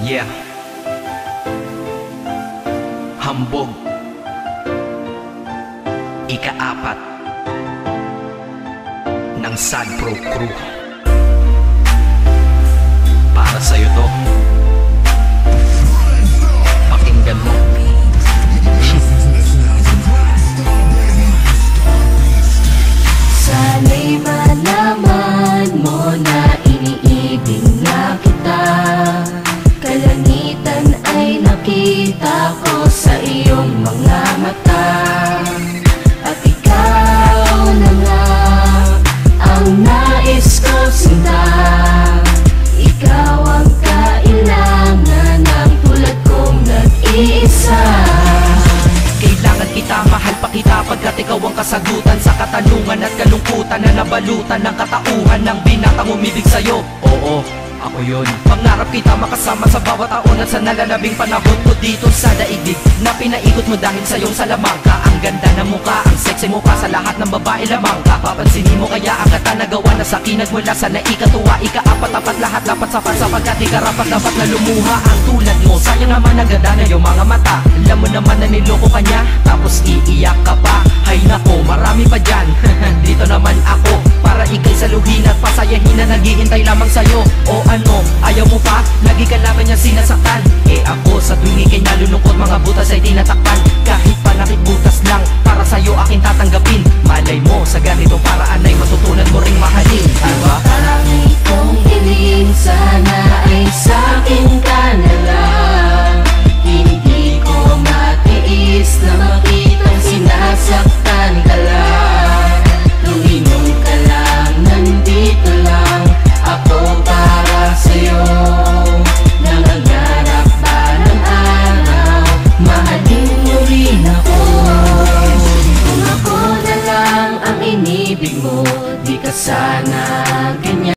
Yeah. Hambog. Ika-4 ng Sad Pro Crew. Para sa'yo to. Pakinggan mo. Sana'y malaman mo na iniibig na kita. Kalangitan ay nakita ko sa iyong mga mata. At ikaw na nga ang nais ko sinta. Ikaw ang kailangan ng tulad kong nag-iisa. Kailangan kita, mahal pa kita pagkat ikaw ang kasagutan sa katanungan at kalungkutan na nabalutan ng katauhan ng binatang umibig sa'yo. Oo, ako yun. Pangarap kita makasama sa bawat taon at sa nalalabing panahon ko dito sa daigdig na pinaikot mo dahil sa iyong salamangka. Ang ganda ng mukha, ang sexy mukha sa lahat ng babae lamang ka. Papansinin mo kaya ang katanagawa na sakinag mula sa naikatuwa. Ika-4 lahat dapat sapat sapagkat ikarapat dapat na lumuha ang tulad mo. Sayang naman ang ganda na iyong mga mata. Alam mo naman na niloko ka niya, tapos iiyak ka pa. Hay nako, marami pa dyan. Dito naman ako para ikay saluhin at pasayahin na naghihintay lamang sa'yo. O ano, ayaw mo pa? Lagi ka naman niya sinasaktan. Eh ako sa tuwing ikay nalulungkot, mga butas ay tinatakpan. Kahit panakit butas lang, para sa'yo aking tatanggapin. Malay mo, sa ganitong paraan ay matutunan mo ring mahalin, diba? Tangi kong hiling, sana ay sa'kin ka na lang. Hindi ko matiis na makitang sinasaktan ka lang. Luminong ka lang, nandito lang ako para sa'yo. Nangangarap ba ng araw, mahalin mo rin ako. Kung ako na lang ang inibig mo, di ka sana ganyan.